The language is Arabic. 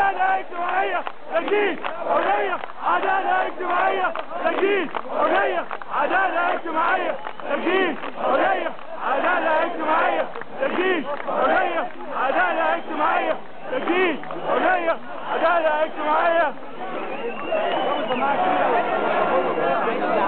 عدالة اجتماعية تجديد حرية عدالة اجتماعية تجديد حرية عدالة اجتماعية تجديد حرية عدالة اجتماعية تجديد حرية عدالة اجتماعية تجديد حرية عدالة اجتماعية